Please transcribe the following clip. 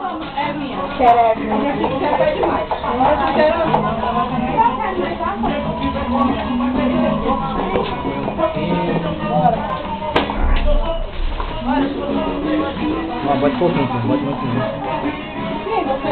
É minha. Xereca. Xereca é demais. Bora. Bate pouquinho, bate pouquinho.